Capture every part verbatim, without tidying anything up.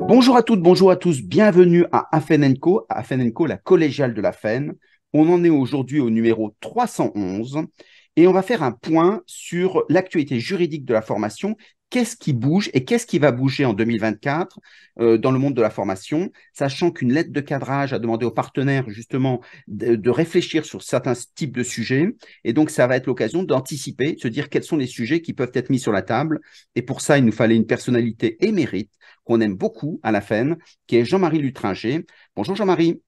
Bonjour à toutes, bonjour à tous, bienvenue à Afen and Co, à Afen and Co, la collégiale de la F E N. On en est aujourd'hui au numéro trois cent onze et on va faire un point sur l'actualité juridique de la formation. Qu'est-ce qui bouge et qu'est-ce qui va bouger en deux mille vingt-quatre euh, dans le monde de la formation, sachant qu'une lettre de cadrage a demandé aux partenaires justement de, de réfléchir sur certains types de sujets. Et donc, ça va être l'occasion d'anticiper, de se dire quels sont les sujets qui peuvent être mis sur la table. Et pour ça, il nous fallait une personnalité émérite qu'on aime beaucoup à la F E N, qui est Jean-Marie Lutringer. Bonjour Jean-Marie.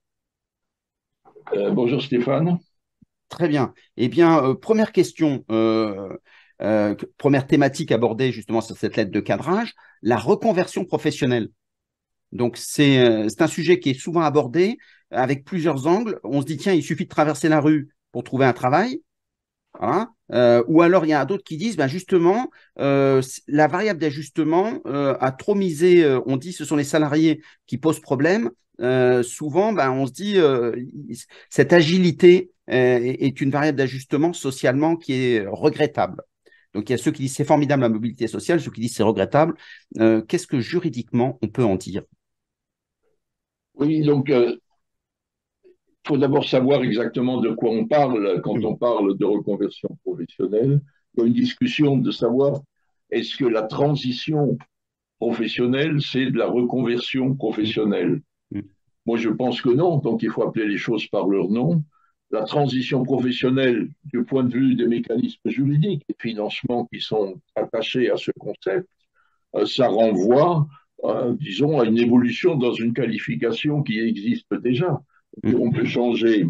Euh, bonjour Stéphane. Très bien. Eh bien, euh, première question, euh, euh, première thématique abordée justement sur cette lettre de cadrage, la reconversion professionnelle. Donc, c'est euh, c'est un sujet qui est souvent abordé avec plusieurs angles. On se dit, tiens, il suffit de traverser la rue pour trouver un travail. Voilà. Euh, ou alors, il y a d'autres qui disent, ben justement, euh, la variable d'ajustement euh, a trop misé, euh, on dit ce sont les salariés qui posent problème. Euh, souvent, ben, on se dit, euh, cette agilité euh, est une variable d'ajustement socialement qui est regrettable. Donc, il y a ceux qui disent c'est formidable la mobilité sociale, ceux qui disent c'est regrettable. Euh, Qu'est-ce que juridiquement on peut en dire? Oui, donc il faut d'abord savoir exactement de quoi on parle quand on parle de reconversion professionnelle. Il y a une discussion de savoir est-ce que la transition professionnelle, c'est de la reconversion professionnelle. Moi, je pense que non, donc il faut appeler les choses par leur nom. La transition professionnelle, du point de vue des mécanismes juridiques et de financement qui sont attachés à ce concept, euh, ça renvoie, euh, disons, à une évolution dans une qualification qui existe déjà. On peut changer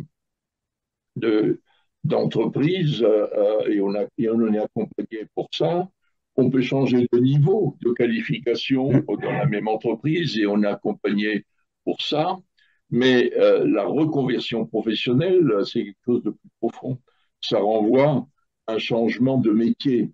de, d'entreprise euh, et, on a, et on en est accompagné pour ça. On peut changer de niveau de qualification dans la même entreprise et on est accompagné pour ça. Mais euh, la reconversion professionnelle, c'est quelque chose de plus profond. Ça renvoie à un changement de métier.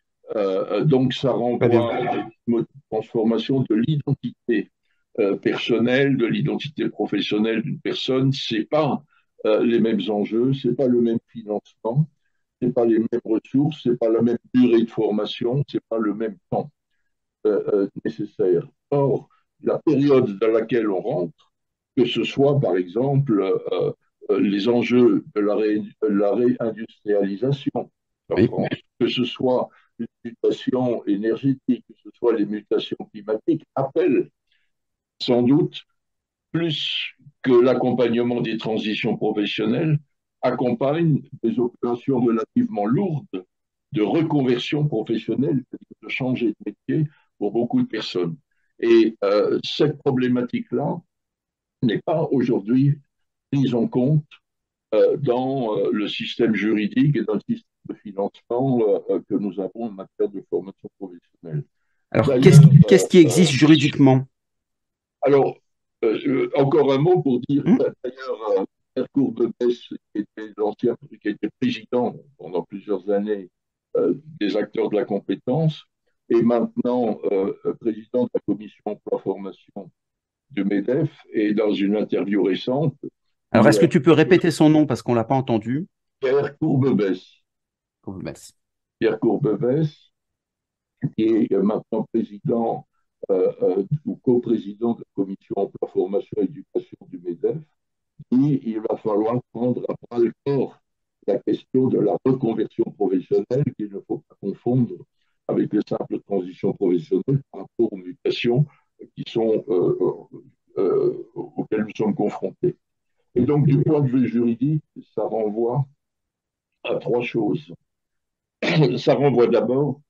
Euh, donc, ça Très renvoie bien. à une transformation de l'identité euh, personnelle, de l'identité professionnelle d'une personne. C'est pas euh, les mêmes enjeux, c'est pas le même financement, c'est pas les mêmes ressources, c'est pas la même durée de formation, c'est pas le même temps euh, euh, nécessaire. Or, la période dans laquelle on rentre, que ce soit par exemple euh, euh, les enjeux de la, ré, de la réindustrialisation en Oui. France, que ce soit les mutations énergétiques, que ce soit les mutations climatiques, appellent sans doute plus que l'accompagnement des transitions professionnelles, accompagne des opérations relativement lourdes de reconversion professionnelle, de changer de métier pour beaucoup de personnes. Et euh, cette problématique-là n'est pas aujourd'hui prise en compte euh, dans euh, le système juridique et dans le système de financement euh, que nous avons en matière de formation professionnelle. Alors, qu'est-ce D'ailleurs, qu'est-ce qui existe juridiquement? alors euh, encore un mot pour dire, Hmm. d'ailleurs, euh, Pierre Courbebesse, qui était l'ancien, qui était président pendant plusieurs années euh, des acteurs de la compétence, et maintenant euh, président de la commission emploi-formation de MEDEF, et dans une interview récente, Alors, il est-ce a que tu peux répéter son nom parce qu'on ne l'a pas entendu? Pierre Courbebesse, Merci. Pierre Courbebesse, qui est maintenant président euh, euh, ou co-président de la commission emploi-formation et éducation du MEDEF, et il va falloir prendre à bras le corps la question de la reconversion professionnelle qu'il ne faut pas confondre avec les simples transitions professionnelles par rapport aux mutations qui sont, euh, euh, auxquelles nous sommes confrontés. Et donc, du point de vue juridique, ça renvoie à trois choses. Ça renvoie d'abord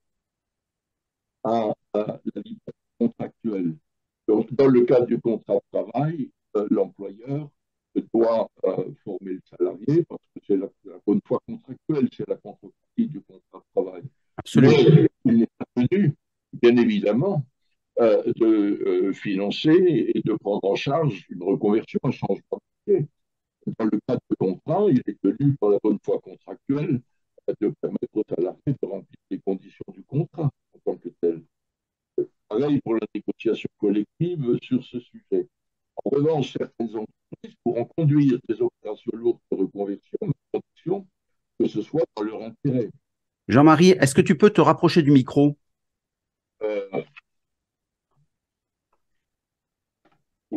à, à la liberté contractuelle. Donc, dans le cadre du contrat de travail, euh, l'employeur doit euh, former le salarié parce que c'est la, la bonne foi contractuelle, c'est la contrepartie du contrat de travail. Absolument. Mais il n'est pas tenu, bien évidemment, euh, de euh, financer et de prendre en charge une reconversion, un changement de métier. Dans le cadre de contrat, il est tenu par la bonne foi contractuelle euh, de permettre au salarié de remplir les conditions du contrat en tant que tel. Pareil pour la négociation collective sur ce sujet. En revanche, certaines entreprises pourront conduire des opérations lourdes de reconversion, de production, que ce soit dans leur intérêt. Jean-Marie, est-ce que tu peux te rapprocher du micro? Euh,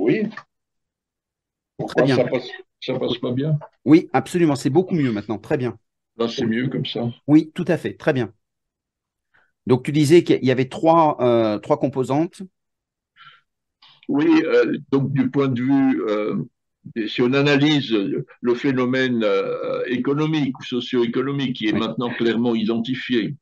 Oui, Très pourquoi ça bien. passe, ça passe pas bien? Oui, absolument. C'est beaucoup mieux maintenant. Très bien. Là, c'est mieux comme ça. Oui, tout à fait. Très bien. Donc, tu disais qu'il y avait trois, euh, trois composantes. Oui, euh, donc du point de vue, euh, si on analyse le phénomène euh, économique ou socio-économique qui est Oui, maintenant clairement identifié,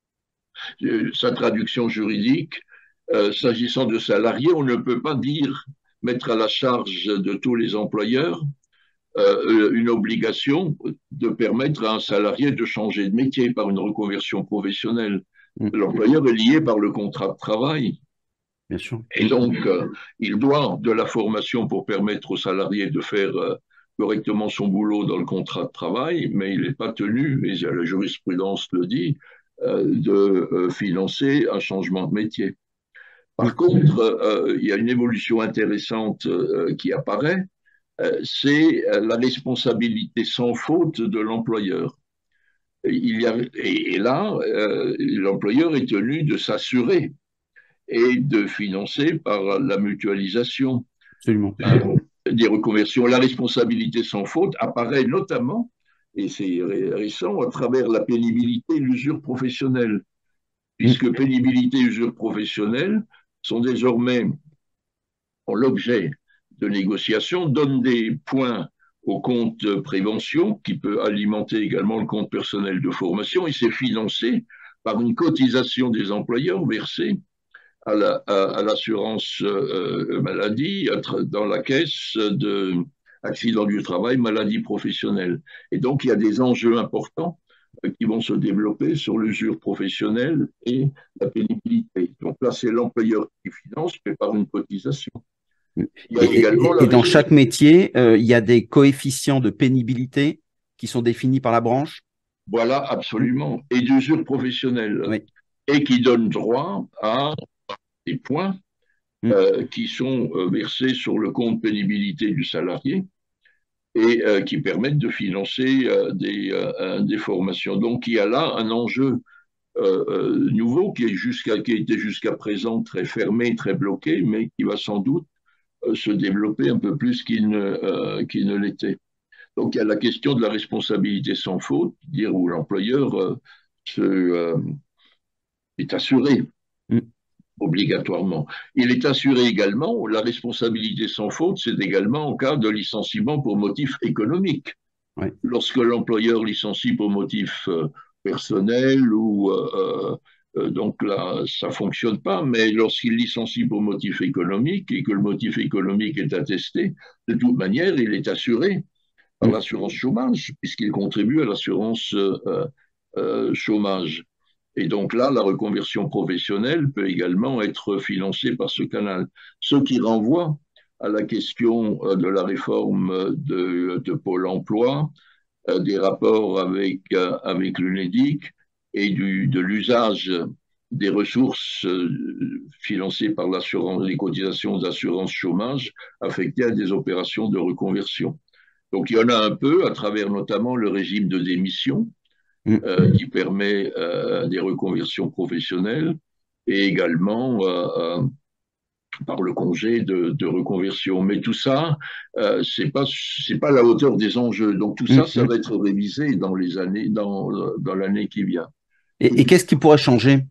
euh, sa traduction juridique, euh, s'agissant de salariés, on ne peut pas dire mettre à la charge de tous les employeurs euh, une obligation de permettre à un salarié de changer de métier par une reconversion professionnelle. mm, L'employeur est lié par le contrat de travail. bien sûr. Et Mm, donc, euh, il doit de la formation pour permettre au salarié de faire euh, correctement son boulot dans le contrat de travail, mais il n'est pas tenu, et la jurisprudence le dit, euh, de euh, financer un changement de métier. mm, Par contre, euh, il y a une évolution intéressante euh, qui apparaît, euh, c'est euh, la responsabilité sans faute de l'employeur. Il y a, et, et là, euh, l'employeur est tenu de s'assurer et de financer par la mutualisation absolument. euh, des reconversions. La responsabilité sans faute apparaît notamment, et c'est récent, à travers la pénibilité et l'usure professionnelle, Mm, puisque pénibilité et usure professionnelle sont désormais ont l'objet de négociations, donnent des points au compte prévention, qui peut alimenter également le compte personnel de formation, et c'est financé par une cotisation des employeurs versée à l'assurance la, à, à euh, maladie dans la caisse de accident du travail, maladie professionnelle. Et donc, il y a des enjeux importants euh, qui vont se développer sur l'usure professionnelle et la pénibilité. Donc là, c'est l'employeur qui finance, mais par une cotisation. mm. Il y a Et, également et- la et dans responsabilité. chaque métier, euh, il y a des coefficients de pénibilité qui sont définis par la branche. Voilà, Mm, absolument. Et d'usure professionnelle. oui. Et qui donne droit à des points Mm, euh, qui sont euh, versés sur le compte pénibilité du salarié et euh, qui permettent de financer euh, des, euh, des formations. Donc il y a là un enjeu euh, euh, nouveau qui, est jusqu'à, qui était jusqu'à présent très fermé, très bloqué, mais qui va sans doute euh, se développer un peu plus qu'il ne, euh, qu'il ne l'était. Donc il y a la question de la responsabilité sans faute, dire où l'employeur euh, se, euh, est assuré mm, obligatoirement. Il est assuré également, la responsabilité sans faute, c'est également en cas de licenciement pour motif économique. oui. Lorsque l'employeur licencie pour motif euh, personnel ou euh, euh, donc là, ça fonctionne pas, mais lorsqu'il licencie pour motif économique et que le motif économique est attesté, de toute manière, il est assuré par Mm, l'assurance chômage, puisqu'il contribue à l'assurance euh, euh, chômage. Et donc là, la reconversion professionnelle peut également être financée par ce canal. Ce qui renvoie à la question euh, de la réforme de, de Pôle emploi, euh, des rapports avec, euh, avec l'UNEDIC et du, de l'usage des ressources euh, financées par l'assurance, les cotisations d'assurance chômage affectées à des opérations de reconversion. Donc il y en a un peu à travers notamment le régime de démission mm. euh, qui permet euh, des reconversions professionnelles et également euh, euh, par le congé de, de, reconversion. Mais tout ça, euh, c'est pas c'est pas la hauteur des enjeux. Donc tout Mm, ça, ça mm. va être révisé dans les années dans dans l'année qui vient. Et, et qu'est-ce qui pourrait changer?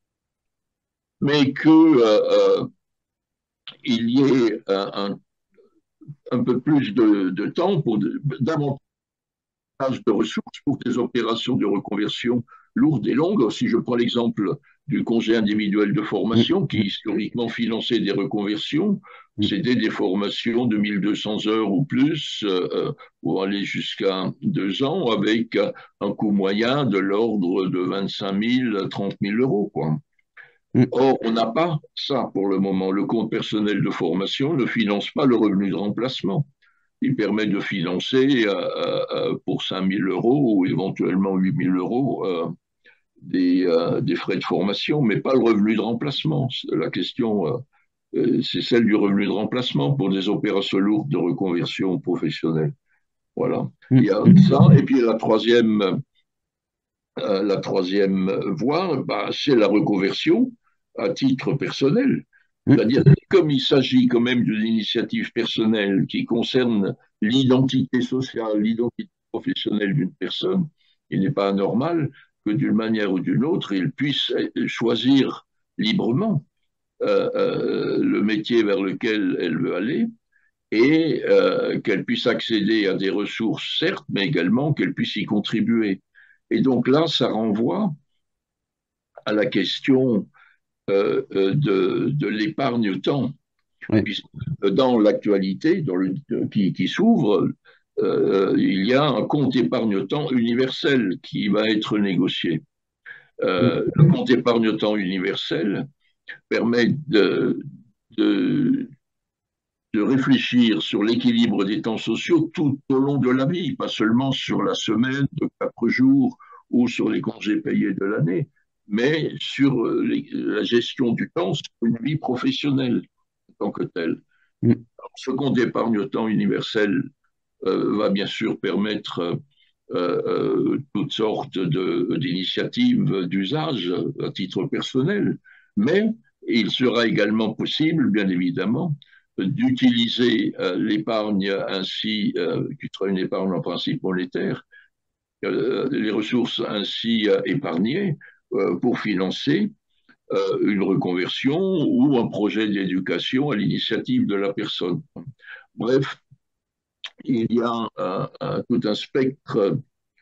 Mais que euh, euh, il y ait un, un peu plus de, de temps pour de, davantage de ressources pour des opérations de reconversion lourdes et longues. Si je prends l'exemple du congé individuel de Mm, formation, qui mm, historiquement finançait des reconversions, mm, c'était des formations de mille deux cents heures ou plus, euh, pour aller jusqu'à deux ans, avec un coût moyen de l'ordre de vingt-cinq mille à trente mille euros, quoi. mm, Or, on n'a pas ça pour le moment. Le compte personnel de formation ne finance pas le revenu de remplacement. Il permet de financer euh, euh, pour cinq mille euros ou éventuellement huit mille euros euh, des, euh, des frais de formation, mais pas le revenu de remplacement. La question, euh, euh, c'est celle du revenu de remplacement pour des opérations lourdes de reconversion professionnelle. Voilà. Il mm, y a mm. ça. Et puis la troisième, euh, la troisième voie, bah, c'est la reconversion à titre personnel. Mm. C'est-à-dire comme il s'agit quand même d'une initiative personnelle qui concerne l'identité sociale, l'identité professionnelle d'une personne, il n'est pas anormal que d'une manière ou d'une autre, il puisse choisir librement euh, euh, le métier vers lequel elle veut aller et euh, qu'elle puisse accéder à des ressources, certes, mais également qu'elle puisse y contribuer. Et donc là, ça renvoie à la question euh, euh, de, de l'épargne-temps, Oui. puisque dans l'actualité dans le, qui, qui s'ouvre, euh, il y a un compte épargne-temps universel qui va être négocié. Mm. Euh, le compte épargne-temps universel permet de, de, de réfléchir sur l'équilibre des temps sociaux tout au long de la vie, pas seulement sur la semaine de quatre jours ou sur les congés payés de l'année, mais sur les, la gestion du temps sur une vie professionnelle en tant que telle. Mm. Ce compte d'épargne-temps universel euh, va bien sûr permettre euh, euh, toutes sortes d'initiatives d'usage à titre personnel, mais il sera également possible, bien évidemment, d'utiliser euh, l'épargne ainsi, euh, qui sera une épargne en principe monétaire, euh, les ressources ainsi euh, épargnées euh, pour financer euh, une reconversion ou un projet d'éducation à l'initiative de la personne. Bref, il y a un, un, tout un spectre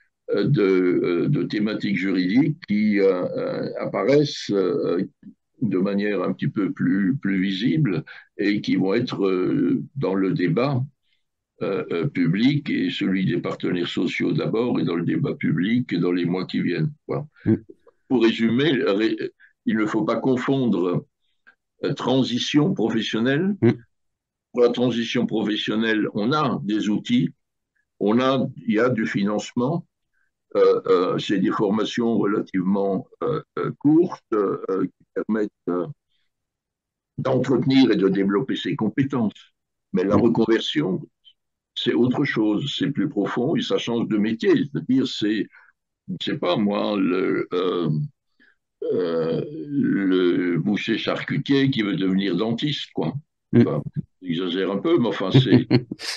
de, de thématiques juridiques qui euh, apparaissent euh, de manière un petit peu plus, plus visible et qui vont être euh, dans le débat euh, public et celui des partenaires sociaux d'abord et dans le débat public dans les mois qui viennent. Voilà. Mm. Pour résumer, il ne faut pas confondre transition professionnelle. Mm. Pour la transition professionnelle, on a des outils, on a, il y a du financement. Euh, euh, c'est des formations relativement euh, euh, courtes euh, qui permettent euh, d'entretenir et de développer ses compétences. Mais la Mm. reconversion, c'est autre chose, c'est plus profond et ça change de métier. C'est-à-dire, c'est, je sais pas moi, le, euh, euh, le boucher charcutier qui veut devenir dentiste, quoi. Mm. Enfin, j'exagère un peu, mais enfin, c'est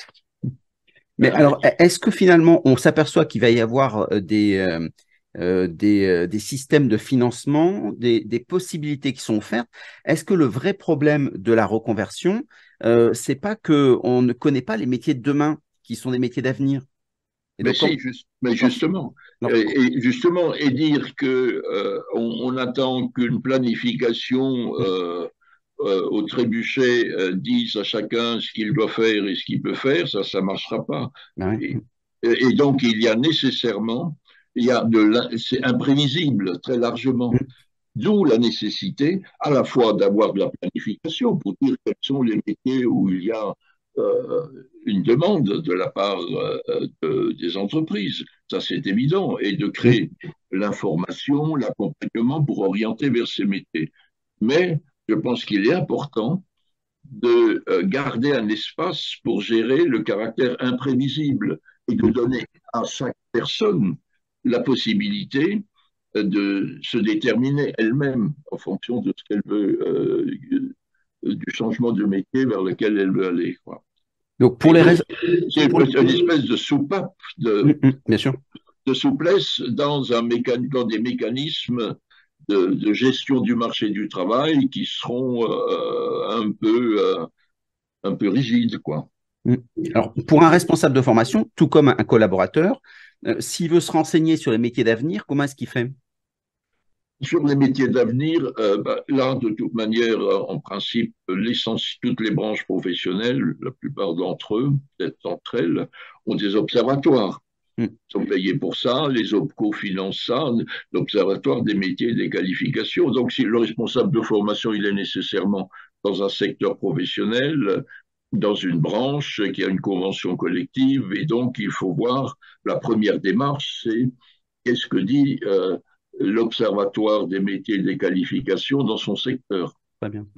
Mais un alors, métier. est-ce que finalement, on s'aperçoit qu'il va y avoir euh, des, euh, euh, des, euh, des systèmes de financement, des, des possibilités qui sont offertes? Est-ce que le vrai problème de la reconversion, euh, c'est pas que on ne connaît pas les métiers de demain, qui sont des métiers d'avenir? Et Mais donc, quand, si, juste, mais quand, justement, non, et, et justement, et dire que euh, on, on attend qu'une planification euh, euh, au trébuchet euh, dise à chacun ce qu'il doit faire et ce qu'il peut faire, ça, ça marchera pas. ben Et, oui. et donc, il y a nécessairement, il y a de, c'est imprévisible très largement. Mm. D'où la nécessité à la fois d'avoir de la planification pour dire quels sont les métiers où il y a euh, une demande de la part euh, de, des entreprises, ça c'est évident, et de Mm. créer l'information, l'accompagnement pour orienter vers ces métiers. Mais je pense qu'il est important de euh, garder un espace pour gérer le caractère imprévisible et de Mm. donner à chaque personne la possibilité de se déterminer elle-même en fonction de ce qu'elle veut, euh, du changement de métier vers lequel elle veut aller. Quoi. Donc, pour Et les donc, raisons, c'est pour les- une espèce de soupape, Mm, de, mm, bien sûr. de souplesse dans, un mécan dans des mécanismes de, de, gestion du marché du travail qui seront euh, un peu, euh, un peu rigides, quoi. Mm. Alors, pour un responsable de formation, tout comme un collaborateur, euh, s'il veut se renseigner sur les métiers d'avenir, comment est-ce qu'il fait? Sur les métiers d'avenir, euh, bah, là, de toute manière, euh, en principe, toutes les branches professionnelles, la plupart d'entre eux, peut-être d'entre elles, ont des observatoires. Mm. Ils sont payés pour ça, les OPCO financent ça, l'Observatoire des métiers et des qualifications. Donc, si le responsable de formation, il est nécessairement dans un secteur professionnel, dans une branche qui a une convention collective, et donc il faut voir, la première démarche, c'est qu'est-ce que dit euh, l'Observatoire des métiers et des qualifications dans son secteur. Très bien.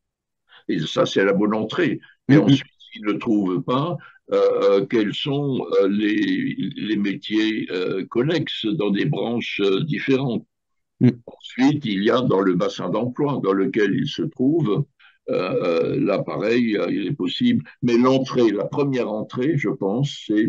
Et ça, c'est la bonne entrée. Et Mm, mm. ensuite, s'ils ne trouvent pas, euh, quels sont euh, les, les métiers euh, connexes dans des branches euh, différentes. Mm. Ensuite, il y a dans le bassin d'emploi dans lequel ils se trouvent Euh, là, pareil, euh, il est possible. Mais l'entrée, la première entrée, je pense, c'est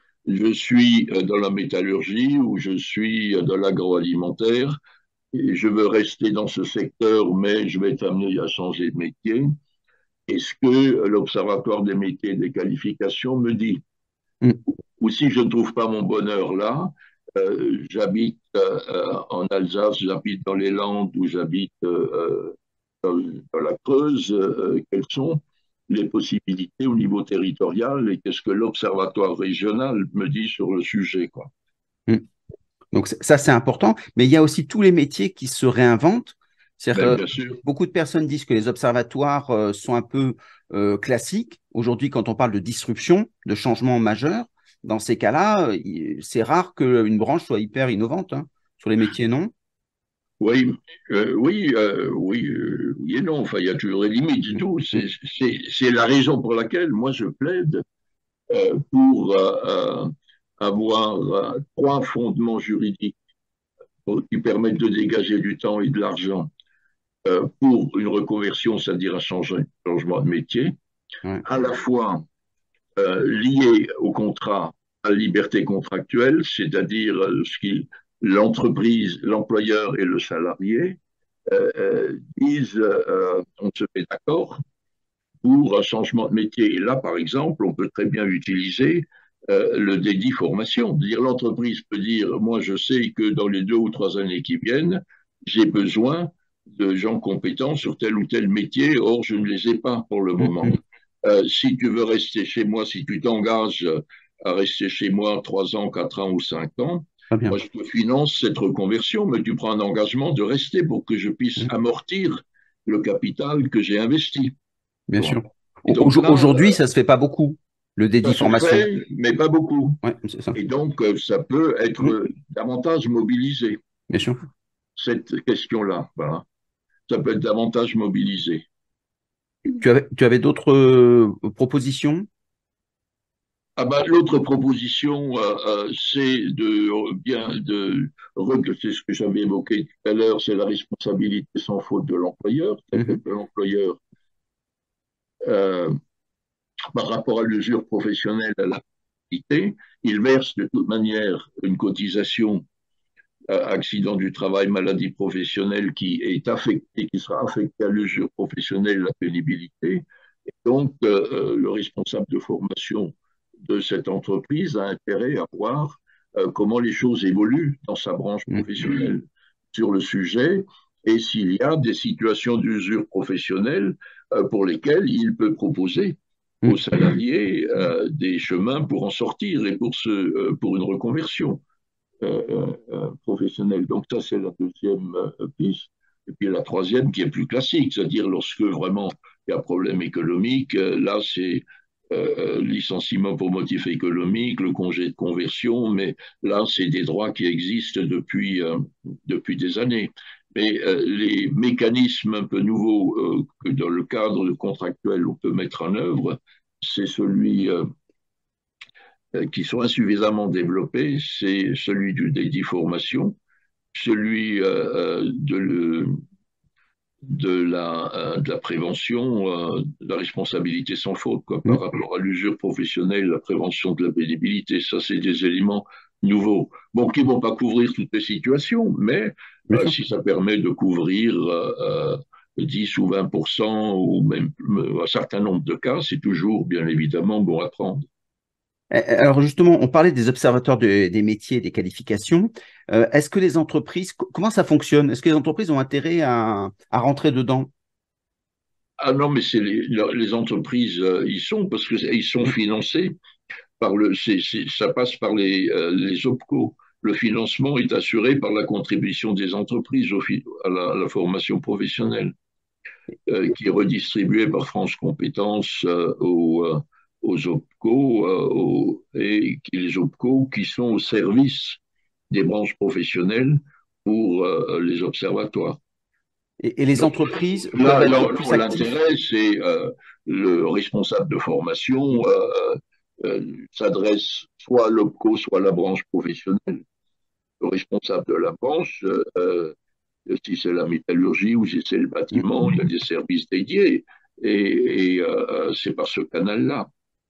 je suis euh, dans la métallurgie ou je suis euh, dans l'agroalimentaire et je veux rester dans ce secteur, mais je vais être amené à changer de métier. Est-ce que l'Observatoire des métiers et des qualifications me dit, Mm. ou si je ne trouve pas mon bonheur là, euh, j'habite euh, euh, en Alsace, j'habite dans les Landes ou j'habite euh, dans, dans la Creuse, euh, quelles sont les possibilités au niveau territorial et qu'est-ce que l'Observatoire régional me dit sur le sujet, quoi. Mm. Donc c- ça, c'est important, mais il y a aussi tous les métiers qui se réinventent. C'est-à-dire Ben, que bien sûr. beaucoup de personnes disent que les observatoires euh, sont un peu euh, classiques. Aujourd'hui, quand on parle de disruption, de changement majeur, dans ces cas-là, euh, il- c'est rare qu'une branche soit hyper innovante, hein. Sur les métiers, non? Oui, euh, oui, euh, oui, euh, oui et non. Enfin, il y a toujours des limites et Mm, tout. mm, C'est c'est- c'est la raison pour laquelle moi je plaide euh, pour euh, euh, avoir euh, trois fondements juridiques pour- qui permettent de dégager du temps et de l'argent euh, pour une reconversion, c'est-à-dire un change- changement de métier, ouais. à la fois euh, lié au contrat, à la liberté contractuelle, c'est-à-dire euh, ce qui l'entreprise, l'employeur et le salarié euh, euh, disent euh, on se met d'accord pour un changement de métier. Et là, par exemple, on peut très bien utiliser euh, le dédit formation. Dire l'entreprise peut dire moi, je sais que dans les deux ou trois années qui viennent, j'ai besoin de gens compétents sur tel ou tel métier. Or, je ne les ai pas pour le Mm, moment. mm. Euh, si tu veux rester chez moi, si tu t'engages à rester chez moi trois ans, quatre ans ou cinq ans, Très moi, bien. je te finance cette reconversion, mais tu prends un engagement de rester pour que je puisse Mm, amortir le capital que j'ai investi. bien sûr. Et Au- donc au- là, Aujourd'hui, ça se fait pas beaucoup, le ça dédit se formation. fait, mais pas beaucoup. Ouais, c'est ça. Et donc, euh, ça peut Mm, être davantage mobilisé, bien sûr. cette question-là. Voilà. Ça peut être davantage mobilisé. Tu avais, tu avais d'autres euh, propositions? Ah ben, l'autre proposition, euh, euh, c'est de euh, bien de c'est ce que j'avais évoqué tout à l'heure, c'est la responsabilité sans faute de l'employeur, c'est-à-dire Mhm. que l'employeur, euh, par rapport à l'usure professionnelle à l'activité, il verse de toute manière une cotisation euh, accident du travail, maladie professionnelle qui est affecté, qui sera affecté à l'usure professionnelle, la pénibilité. Et donc, euh, euh, le responsable de formation de cette entreprise a intérêt à voir euh, comment les choses évoluent dans sa branche Mm, professionnelle sur le sujet et s'il y a des situations d'usure professionnelle euh, pour lesquelles il peut proposer aux mm. salariés euh, des chemins pour en sortir et pour, ce, euh, pour une reconversion euh, euh, professionnelle. Donc ça, c'est la deuxième euh, piste. Et puis la troisième qui est plus classique, c'est-à-dire lorsque vraiment il y a problème économique, euh, là c'est euh, licenciement pour motif économique, le congé de conversion, mais là c'est des droits qui existent depuis, euh, depuis des années. Mais euh, les mécanismes un peu nouveaux euh, que dans le cadre contractuel on peut mettre en œuvre, c'est celui euh, euh, qui sont insuffisamment développés, c'est celui du dédit formation, celui euh, euh, de, le, de, la, euh, de la prévention, euh, de la responsabilité sans faute, quoi, par Mm, rapport à l'usure professionnelle, la prévention de la pénibilité. Ça, c'est des éléments nouveaux. Bon, qui ne vont pas couvrir toutes les situations, mais bien euh, sûr. si ça permet de couvrir euh, dix ou vingt pour cent ou même un certain nombre de cas, c'est toujours, bien évidemment, bon à prendre. Eh, eh, Alors justement, on parlait des observateurs de- des métiers et des qualifications. Euh, est-ce que les entreprises, co- comment ça fonctionne? Est-ce que les entreprises ont intérêt à, à rentrer dedans? Ah non, mais c'est les, les entreprises, euh, ils sont parce que ils sont Mm, financés par le, c'est, c'est- ça passe par les, euh, les OPCO. Le financement est assuré par la contribution des entreprises au fi- à, la, à la formation professionnelle, euh, qui est redistribuée par France Compétences euh, aux, euh, aux OPCO euh, aux- et qui, les OPCO qui sont au service des branches professionnelles pour euh, les observatoires. Et, et les Donc entreprises peuvent là, être là, plus là, actifs? l'intérêt, c'est euh, le responsable de formation Mm, euh, euh, s'adresse soit à l'OPCO, soit à la branche professionnelle. Le responsable de la branche, euh, si c'est la métallurgie ou si c'est le mm, bâtiment, il y a des services dédiés. et, et euh, c'est par ce canal-là.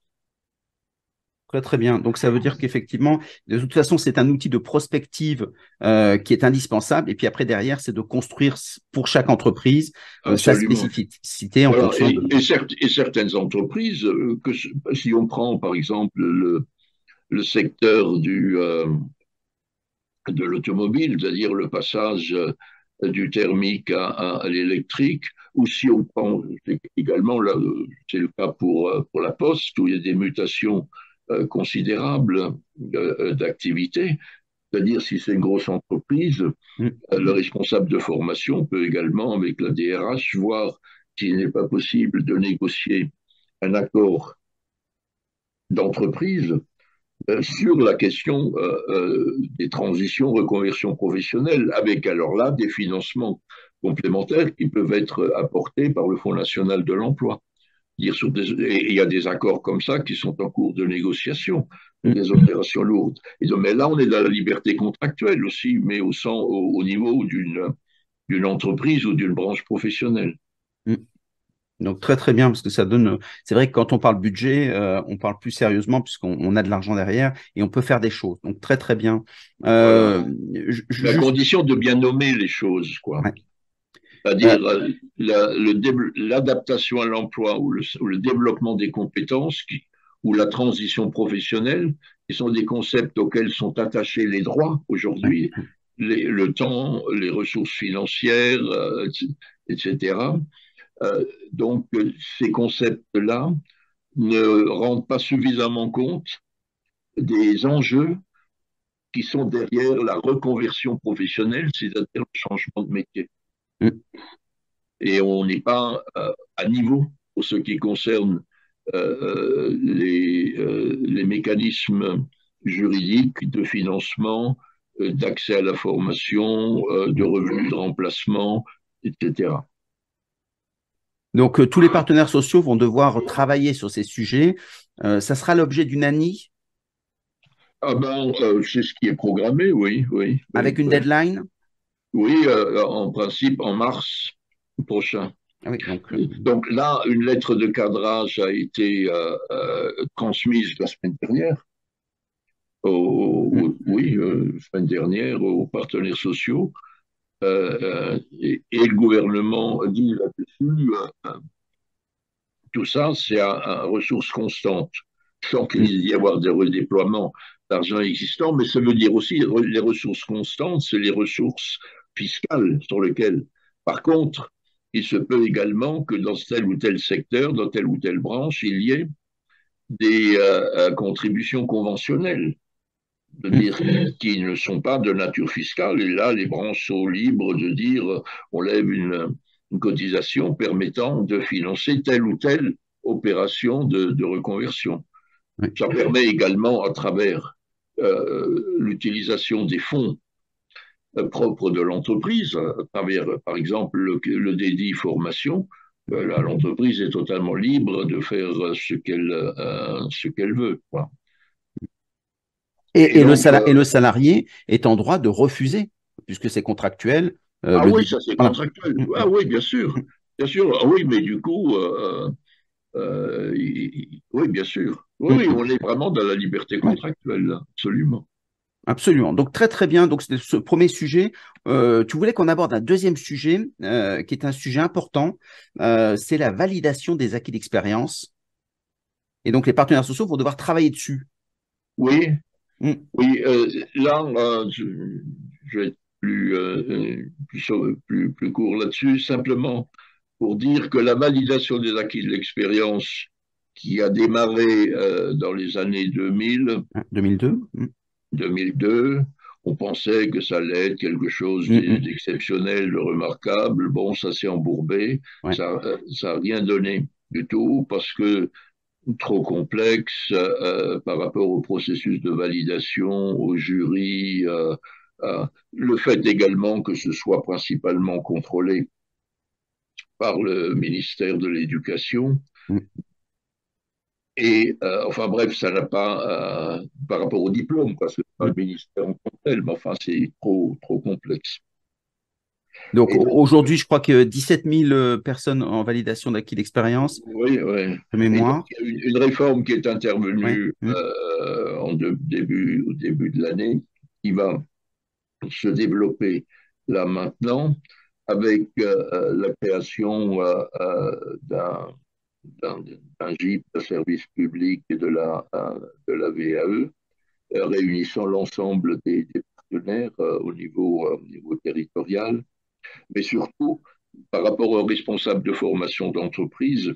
Très, très bien. Donc, ça veut dire qu'effectivement, de toute façon, c'est un outil de prospective euh, qui est indispensable. Et puis après, derrière, c'est de construire pour chaque entreprise euh, sa Absolument. spécificité en Voilà. fonction Et, de… et, certes- et certaines entreprises, euh, que ce- si on prend par exemple le, le secteur du, euh, de l'automobile, c'est-à-dire le passage euh, du thermique à, à- à l'électrique, ou si on prend également, là, euh, c'est le cas pour, euh, pour la Poste, où il y a des mutations euh, considérables euh, d'activité, c'est-à-dire si c'est une grosse entreprise, Mm. euh, le responsable de formation peut également, avec la D R H, voir s'il n'est pas possible de négocier un accord d'entreprise euh, sur la question euh, euh, des transitions, reconversions professionnelles, avec alors là des financements complémentaires qui peuvent être apportés par le Fonds national de l'emploi. Dire sur des, et il y a des accords comme ça qui sont en cours de négociation, Mm. des opérations lourdes. Et donc, mais là, on est dans la liberté contractuelle aussi, mais au, sens, au, au niveau d'une d'une entreprise ou d'une branche professionnelle. Mm. Donc, très, très bien, parce que ça donne… C'est vrai que quand on parle budget, euh, on parle plus sérieusement puisqu'on on a de l'argent derrière et on peut faire des choses. Donc, très, très bien. Voilà. Euh, ju- La juste… condition de bien nommer les choses, quoi. Ouais. Euh, C'est-à-dire euh, la- le l'adaptation à l'emploi ou le, ou le développement des compétences qui- ou la transition professionnelle, qui sont des concepts auxquels sont attachés les droits ouais. aujourd'hui, les- le temps, les ressources financières, euh, et cetera. Euh, donc, euh, ces concepts-là ne rendent pas suffisamment compte des enjeux qui sont derrière la reconversion professionnelle, c'est-à-dire le changement de métier. Mm. Et on n'est pas euh, à niveau pour ce qui concerne euh, les, euh, les mécanismes juridiques de financement, euh, d'accès à la formation, euh, de Mm. revenus de remplacement, et cetera. Donc, euh, tous les partenaires sociaux vont devoir travailler sur ces sujets. Euh, ça sera l'objet d'une A N I Ah ben, euh, c'est ce qui est programmé, oui, oui, avec oui, une oui. deadline. Oui, euh, en principe, en mars prochain. Ah oui, donc, euh, Donc là, une lettre de cadrage a été euh, euh, transmise la semaine dernière. mm, Aux, oui, euh, semaine dernière, aux partenaires sociaux. Euh, euh, et, et, le gouvernement dit là-dessus, euh, tout ça, c'est à, à ressources constantes, sans qu'il mm, y ait avoir des redéploiements d'argent existant, mais ça veut dire aussi les ressources constantes, c'est les ressources fiscales sur lesquelles, par contre, il se peut également que dans tel ou tel secteur, dans telle ou telle branche, il y ait des euh, contributions conventionnelles, de mm. dire qui ne sont pas de nature fiscale. Et là, les branches sont libres de dire on lève une, une cotisation permettant de financer telle ou telle opération de, de reconversion. Oui. Ça permet également, à travers euh, l'utilisation des fonds euh, propres de l'entreprise, à travers, par exemple, le, le dédit formation, euh, là, l'entreprise est totalement libre de faire ce qu'elle euh, ce qu'elle veut. Quoi. Et Et, et le donc, sala- et euh, le salarié est en droit de refuser, puisque c'est contractuel, euh, ah le oui, délit. ça c'est Voilà. contractuel. Mm, Ah oui, bien sûr. Bien sûr. Ah oui, mais du coup, euh, euh, il- oui, bien sûr. Oui, mm, oui, mm. on est vraiment dans la liberté Ouais, contractuelle, là, absolument. absolument. Donc, très, très bien. Donc, c'était ce premier sujet. Euh, tu voulais qu'on aborde un deuxième sujet, euh, qui est un sujet important. Euh, c'est la validation des acquis d'expérience. Et donc, les partenaires sociaux vont devoir travailler dessus. Oui, Mm, oui. Euh, là, euh, je, je vais être plus, euh, plus, plus, plus court là-dessus, simplement pour dire que la validation des acquis de l'expérience qui a démarré euh, dans les années deux mille, hein, deux mille deux. Mm, deux mille deux. On pensait que ça allait être quelque chose mm, mm. d'exceptionnel, de remarquable. Bon, ça s'est embourbé. Ouais. Ça n'a rien donné du tout parce que trop complexe euh, par rapport au processus de validation, au jury. Euh, euh, le fait également que ce soit principalement contrôlé par le ministère de l'Éducation. Mm. Et euh, enfin bref, ça n'a pas, euh, par rapport au diplôme, parce que c'est pas Mm. le ministère en tant que tel, mais enfin c'est trop, trop complexe. Donc Et donc, aujourd'hui, je crois que dix-sept mille personnes en validation d'acquis d'expérience, oui, oui. de Et donc, mémoire. il y a une, une réforme qui est Oui. intervenue Mm. euh, en de- début, au début de l'année, qui va se développer là maintenant, avec euh, la création euh, euh, d'un d'un d'un G I P de service public et de la, euh, de la V A E, euh, réunissant l'ensemble des, des partenaires euh, au niveau, euh, au niveau territorial, mais surtout par rapport aux responsables de formation d'entreprise,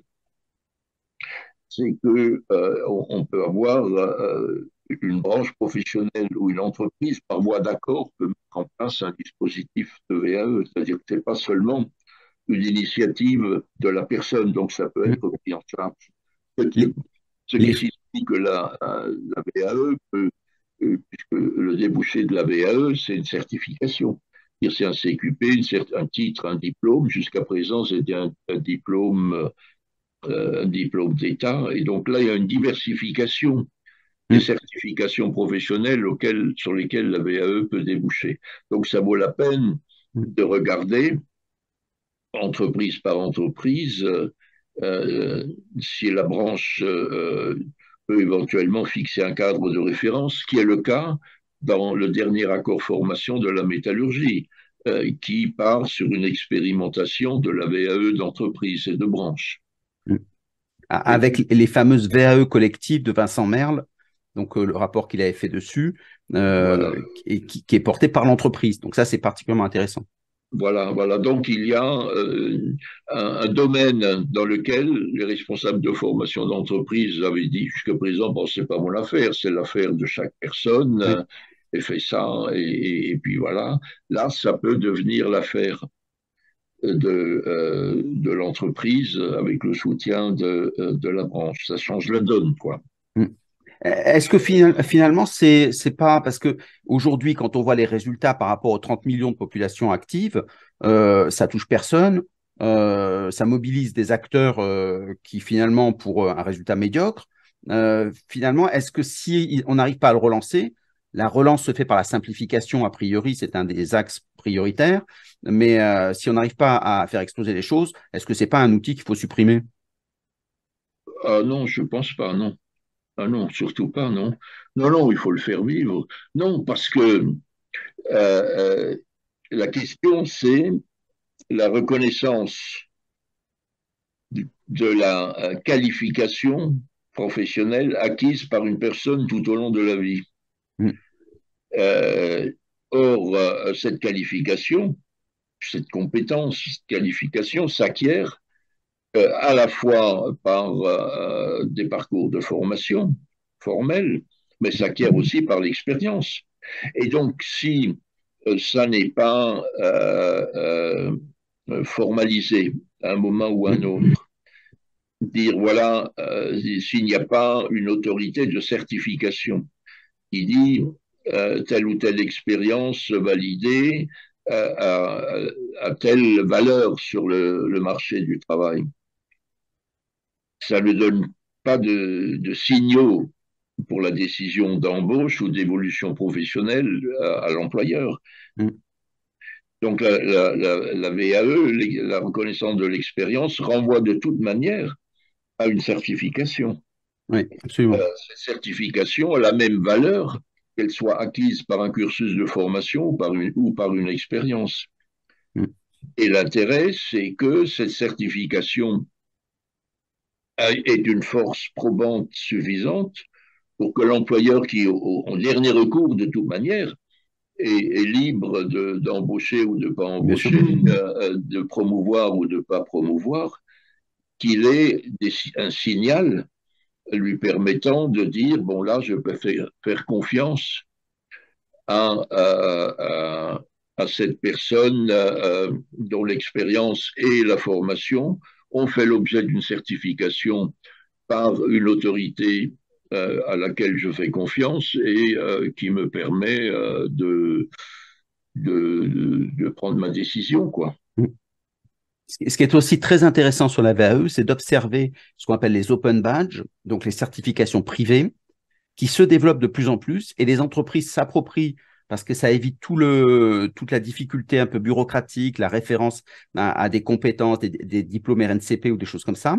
c'est que euh, on, on peut avoir euh, une branche professionnelle ou une entreprise par voie d'accord peut mettre en place un dispositif de V A E, c'est-à-dire que c'est pas seulement une initiative de la personne, donc ça peut Mm. être pris en charge. Ce qui, Les, ce qui les, signifie que la, la V A E peut, euh, puisque le débouché de la V A E, c'est une certification. C'est un C Q P, une un titre, un diplôme. Jusqu'à présent, c'était un, un diplôme, euh, un diplôme d'État. Et donc là, il y a une diversification des mm. certifications professionnelles auxquelles, sur lesquelles la V A E peut déboucher. Donc ça vaut la peine Mm. de regarder entreprise par entreprise, euh, euh, si la branche euh, peut éventuellement fixer un cadre de référence, ce qui est le cas dans le dernier accord formation de la métallurgie, euh, qui part sur une expérimentation de la V A E d'entreprise et de branche. Mm. Et Avec les fameuses V A E collectives de Vincent Merle, donc euh, le rapport qu'il avait fait dessus, voilà. euh, et qui, qui est porté par l'entreprise. Donc ça, c'est particulièrement intéressant. Voilà, voilà. Donc il y a euh, un, un, domaine dans lequel les responsables de formation d'entreprise avaient dit jusqu'à présent, bon, c'est pas mon affaire, c'est l'affaire de chaque personne, Oui. euh, et fait ça, et, et, et, puis voilà. Là, ça peut devenir l'affaire de, euh, de l'entreprise avec le soutien de, de la branche. Ça change la donne, quoi. Mm. Est-ce que final- finalement, c'est c'est pas parce que aujourd'hui, quand on voit les résultats par rapport aux trente millions de populations actives, euh, ça touche personne, euh, ça mobilise des acteurs euh, qui finalement pour euh, un résultat médiocre. Euh, finalement, est-ce que si on n'arrive pas à le relancer, la relance se fait par la simplification a priori, c'est un des axes prioritaires, mais euh, si on n'arrive pas à faire exploser les choses, est-ce que c'est pas un outil qu'il faut supprimer? Ah non, je pense pas, non. Ah non, surtout pas, non. Non, non, il faut le faire vivre. Non, parce que euh, euh, la question, c'est la reconnaissance de la euh, qualification professionnelle acquise par une personne tout au long de la vie. Mm. Euh, or, euh, cette qualification, cette compétence, cette qualification s'acquiert euh, à la fois par euh, des parcours de formation formels, mais s'acquiert aussi par l'expérience. Et donc, si euh, ça n'est pas euh, euh, formalisé à un moment ou à un Mm. autre, dire voilà, euh, s'il n'y a pas une autorité de certification qui dit euh, telle ou telle expérience validée euh, à, à, telle valeur sur le, le, marché du travail, ça ne donne pas de, de signaux pour la décision d'embauche ou d'évolution professionnelle à, à l'employeur. Mm. Donc la, la, la, la V A E, la reconnaissance de l'expérience, renvoie de toute manière à une certification. Oui, Euh, absolument. cette certification a la même valeur qu'elle soit acquise par un cursus de formation ou par une, ou par une expérience. Mm. Et l'intérêt, c'est que cette certification est d'une force probante suffisante pour que l'employeur qui, au, en dernier recours, de toute manière, est, est libre de, d'embaucher ou de ne pas Bien sûr. embaucher, euh, de promouvoir ou de ne pas promouvoir, qu'il ait des, un signal lui permettant de dire, bon là, je peux faire, faire confiance à, à, à, cette personne euh, dont l'expérience et la formation ont fait l'objet d'une certification par une autorité euh, à laquelle je fais confiance et euh, qui me permet euh, de, de, de prendre ma décision, quoi. Mm. Ce qui est aussi très intéressant sur la V A E, c'est d'observer ce qu'on appelle les open badges, donc les certifications privées, qui se développent de plus en plus et les entreprises s'approprient parce que ça évite tout le, toute la difficulté un peu bureaucratique, la référence à, à des compétences, des, des diplômes R N C P ou des choses comme ça.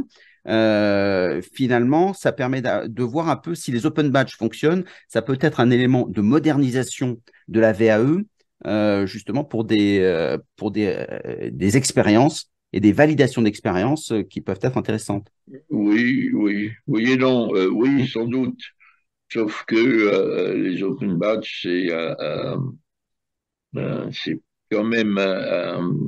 Euh, finalement, ça permet de, de voir un peu si les open badges fonctionnent. Ça peut être un élément de modernisation de la V A E, euh, justement pour des, euh, pour des, euh, des expériences et des validations d'expériences euh, qui peuvent être intéressantes. Oui, oui, oui et non. Euh, oui, Mm, sans doute. Sauf que euh, les open badges, c'est euh, euh, euh, c'est quand même, euh, euh,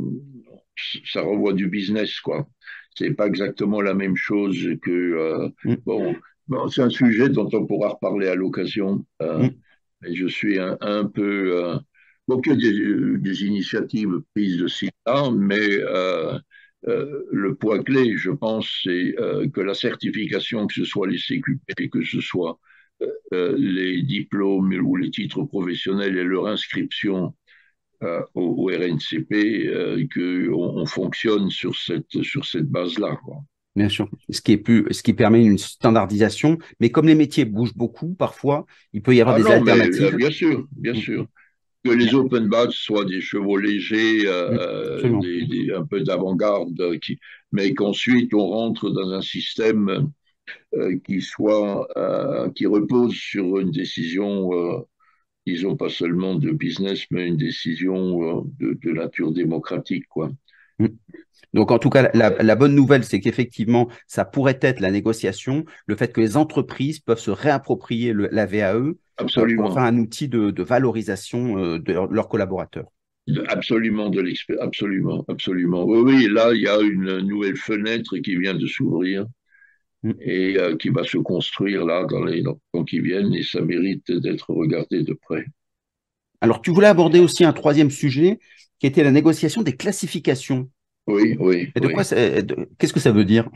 ça renvoie du business, quoi. C'est pas exactement la même chose que, euh, mm, bon, bon, c'est un sujet dont on pourra reparler à l'occasion. Euh, mm. mais je suis un, un peu, euh, bon, qu'il y a des, des initiatives prises de ci, là, mais euh, euh, le point clé, je pense, c'est euh, que la certification, que ce soit les C Q P, que ce soit euh, les diplômes ou les titres professionnels et leur inscription euh, au, au R N C P, euh, qu'on on fonctionne sur cette, sur cette base-là, quoi. Bien sûr, ce qui est plus, ce qui permet une standardisation. Mais comme les métiers bougent beaucoup, parfois, il peut y avoir Ah des non, mais euh, alternatives. bien sûr, bien Mm, sûr. Que les open badges soient des chevaux légers, mm, euh, absolument. des, des- un peu d'avant-garde, euh, qui, mais qu'ensuite on rentre dans un système euh, qui soit, euh, qui repose sur une décision, euh, disons pas seulement de business, mais une décision euh, de, de nature démocratique, quoi. Mm. Donc, en tout cas, la, la bonne nouvelle, c'est qu'effectivement, ça pourrait être la négociation, le fait que les entreprises peuvent se réapproprier le- la V A E euh, pour faire Absolument. un outil de, de valorisation euh, de leurs collaborateurs. De- Absolument de l'expérience, absolument, absolument. Oui, oui, là, il y a une nouvelle fenêtre qui vient de s'ouvrir Mm. et euh, qui va se construire là dans les temps qui viennent et ça mérite d'être regardé de près. Alors, tu voulais aborder aussi un troisième sujet qui était la négociation des classifications. Oui, oui, Et de quoi, oui. c'est- de- qu'est-ce que ça veut dire?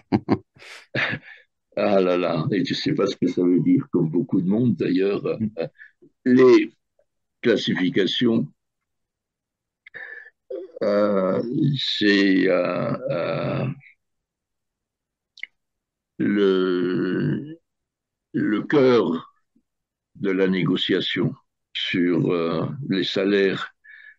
Ah là là, et je ne sais pas ce que ça veut dire, comme beaucoup de monde d'ailleurs. Mm. Euh, Les classifications, euh, c'est euh, euh, le, le cœur de la négociation sur euh, les salaires,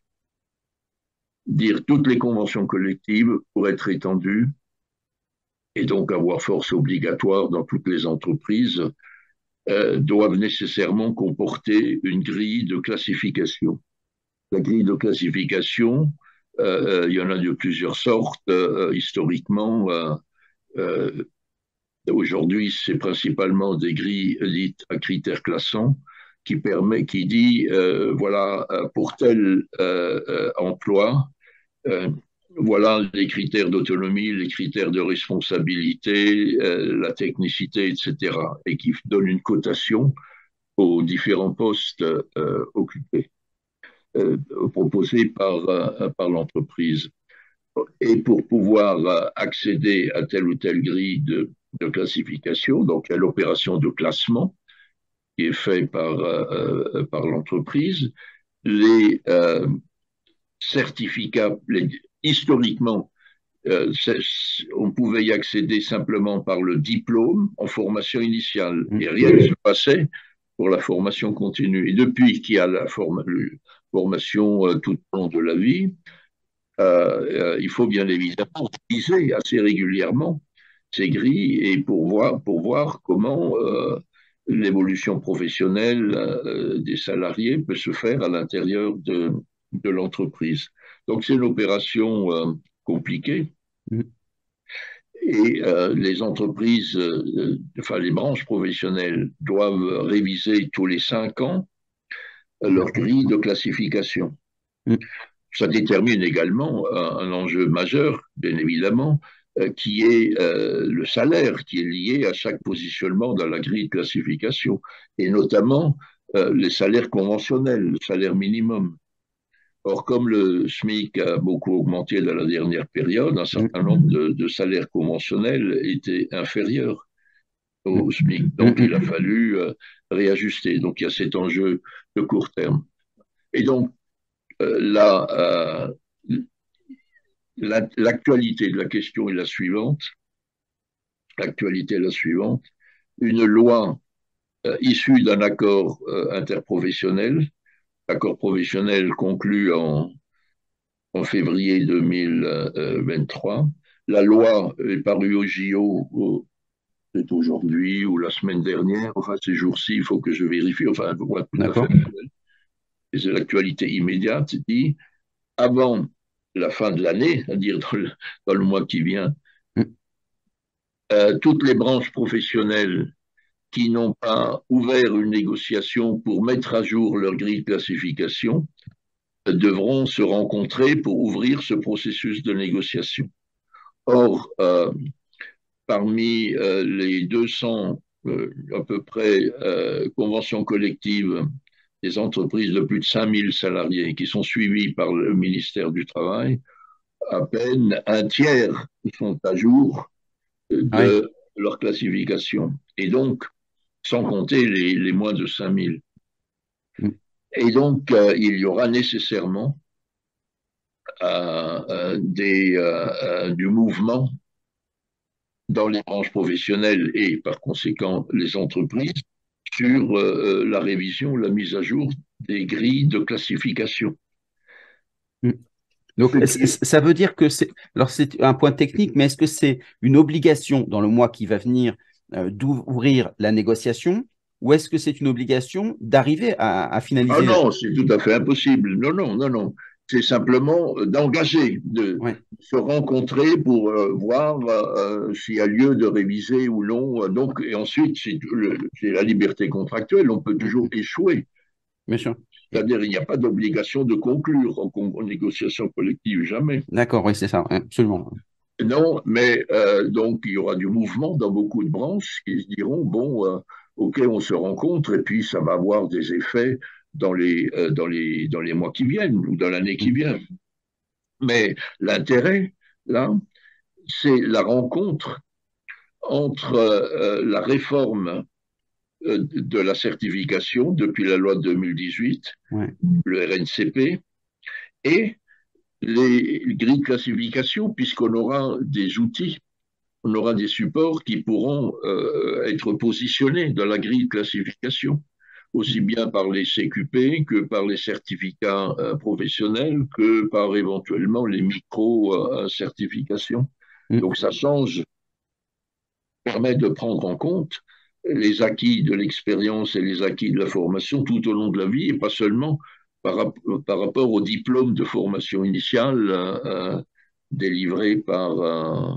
dire toutes les conventions collectives pour être étendues et donc avoir force obligatoire dans toutes les entreprises, euh, doivent nécessairement comporter une grille de classification. La grille de classification, euh, il y en a de plusieurs sortes. Euh, historiquement, euh, euh, aujourd'hui, c'est principalement des grilles dites à critères classants qui permet, qui dit, euh, voilà, pour tel euh, euh, emploi, euh, voilà les critères d'autonomie, les critères de responsabilité, euh, la technicité, et cetera. Et qui donne une cotation aux différents postes euh, occupés, euh, proposés par, euh, par l'entreprise. Et pour pouvoir euh, accéder à telle ou telle grille de, de classification, donc à l'opération de classement qui est faite par, euh, par l'entreprise, les euh, certificats, les, historiquement, euh, on pouvait y accéder simplement par le diplôme en formation initiale Mm. et rien ne se passait pour la formation continue. Et depuis qu'il y a la forma formation euh, tout au long de la vie, euh, euh, il faut bien évidemment utiliser assez régulièrement ces grilles et pour voir, pour voir comment euh, l'évolution professionnelle euh, des salariés peut se faire à l'intérieur de, de l'entreprise. Donc c'est une opération euh, compliquée Mm. et euh, les entreprises, euh, enfin les branches professionnelles doivent réviser tous les cinq ans leur D'accord. grille de classification. Mm. Ça détermine également un, un enjeu majeur, bien évidemment, euh, qui est euh, le salaire qui est lié à chaque positionnement dans la grille de classification, et notamment euh, les salaires conventionnels, le salaire minimum. Or, comme le SMIC a beaucoup augmenté dans la dernière période, un Mm. certain nombre de, de salaires conventionnels étaient inférieurs Mm. au SMIC. Mm. Donc, il a Mm. fallu euh, réajuster. Donc, il y a cet enjeu de court terme. Et donc, euh, là, euh, l'actualité de la question est la suivante. L'actualité est la suivante. Une loi euh, issue d'un accord euh, interprofessionnel accord professionnel conclu en, en février deux mille vingt-trois. La loi est parue au J O, c'est aujourd'hui ou la semaine dernière, enfin ces jours-ci, il faut que je vérifie, enfin pour être tout à fait D'accord. actuel. Et c'est l'actualité immédiate, dit avant la fin de l'année, c'est-à-dire dans le, dans le mois qui vient, Mm. euh, toutes les branches professionnelles qui n'ont pas ouvert une négociation pour mettre à jour leur grille de classification euh, devront se rencontrer pour ouvrir ce processus de négociation. Or, euh, parmi euh, les deux cents euh, à peu près euh, conventions collectives des entreprises de plus de cinq mille salariés qui sont suivies par le ministère du Travail, à peine un tiers sont à jour Ah oui. de leur classification. Et donc, sans compter les, les moins de cinq mille. Mm. Et donc, euh, il y aura nécessairement euh, euh, des, euh, euh, du mouvement dans les branches professionnelles et par conséquent les entreprises sur euh, la révision, la mise à jour des grilles de classification. Mm. Ce Donc, qui c- est... c- ça veut dire que c'est, alors c'est un point technique, mais est-ce que c'est une obligation dans le mois qui va venir euh, d'ouvrir la négociation, ou est-ce que c'est une obligation d'arriver à, à Ah finaliser? non, c'est tout à fait impossible. Non, non, non, non. C'est simplement d'engager, de Ouais. se rencontrer pour euh, voir euh, s'il y a lieu de réviser ou non. Donc, et ensuite, c'est le- c'est la liberté contractuelle. On peut Mm, toujours mm. échouer. Bien sûr. Et- C'est-à-dire, il n'y a pas d'obligation de conclure en, en négociation collective, jamais. D'accord, oui, c'est ça, ouais, absolument. Non, mais euh, donc il y aura du mouvement dans beaucoup de branches qui se diront, bon, euh, ok, on se rencontre et puis ça va avoir des effets dans les, euh, dans les, dans les mois qui viennent ou dans l'année qui Mm. vient. Mais l'intérêt, là, c'est la rencontre entre euh, la réforme euh, de la certification depuis la loi de deux mille dix-huit, Ouais. le R N C P, et les grilles de classification, puisqu'on aura des outils, on aura des supports qui pourront euh, être positionnés dans la grille de classification, aussi bien par les C Q P que par les certificats euh, professionnels, que par éventuellement les micro-certifications. Mm. Donc ça change, permet de prendre en compte les acquis de l'expérience et les acquis de la formation tout au long de la vie, et pas seulement par, par rapport au diplôme de formation initiale euh, euh, délivré par, euh,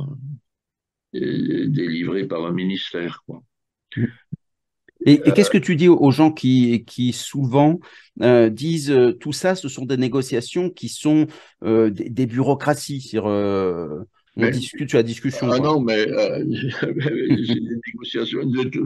délivré par un ministère, quoi. Mm. Et, et qu'est-ce que tu dis aux aux gens qui, qui souvent euh, disent euh, tout ça, ce sont des négociations qui sont euh, des, des bureaucraties, c'est-à-dire euh, on Mais, discute sur la discussion, ah quoi. non, mais euh, c'est des négociations de tout,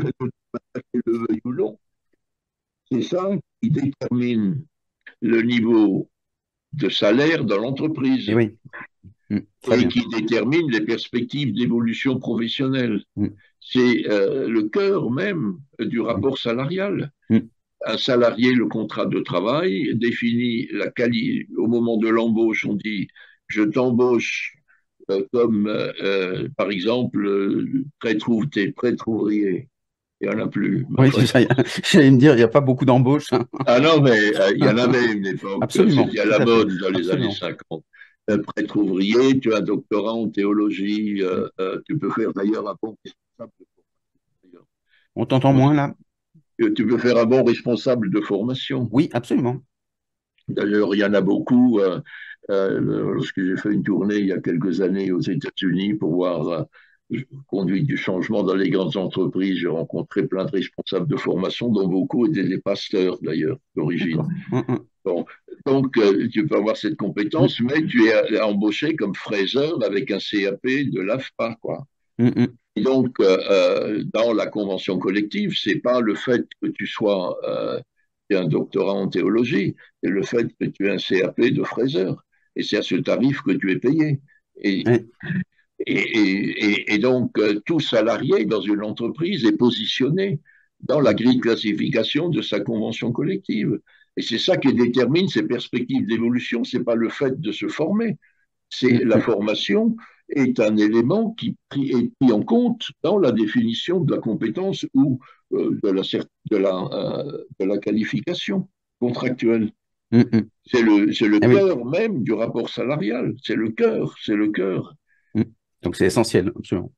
le veuille ou non. C'est ça qui détermine le niveau de salaire dans Et l'entreprise oui, mm, très et bien. qui détermine les perspectives d'évolution professionnelle. Mm, C'est euh, le cœur même du mm, rapport salarial. mm. Un salarié, le contrat de travail définit la qualité. Au moment de l'embauche, on dit je t'embauche euh, comme, euh, euh, par exemple, euh, prêtre ouv- t'es prêtre ouvrier. Il n'y en a plus. Mais Oui, enfin, c'est ça. J'allais me dire, il n'y a pas beaucoup d'embauches, hein. ah non, mais euh, il y en avait à une époque, Absolument, c'était à tout la à fait. mode dans les années Absolument. cinquante. Un prêtre ouvrier, tu as un doctorat en théologie, Mm. euh, euh, tu peux faire d'ailleurs un bon responsable de formation. On t'entend moins là? Euh, Tu peux faire un bon responsable de formation. Oui, absolument. D'ailleurs, il y en a beaucoup. Euh, euh, lorsque j'ai fait une tournée il y a quelques années aux États-Unis pour voir euh, conduite du changement dans les grandes entreprises, j'ai rencontré plein de responsables de formation, dont beaucoup étaient des pasteurs d'ailleurs d'origine. D'accord. Mm, mm, Bon, donc euh, tu peux avoir cette mm, compétence, mais tu es embauché comme fraiseur avec un C A P de l'A F P A, quoi. mm, mm. Et donc, euh, euh, dans la convention collective, c'est pas le fait que tu sois euh, un doctorat en théologie, c'est le fait que tu aies un C A P de fraiseur. Et c'est à ce tarif que tu es payé. Et, Ouais. et, et, et donc, euh, tout salarié dans une entreprise est positionné dans la Mm, grille de classification de sa convention collective. Et c'est ça qui détermine ses perspectives d'évolution. C'est pas le fait de se former, c'est mm, la mm. formation est un élément qui est pris en compte dans la définition de la compétence ou euh, de, la, de, la, euh, de la qualification contractuelle. Mm, mm. C'est le, c'est le Eh oui. cœur même du rapport salarial. C'est le cœur, c'est le cœur. Mm. Donc c'est essentiel, absolument.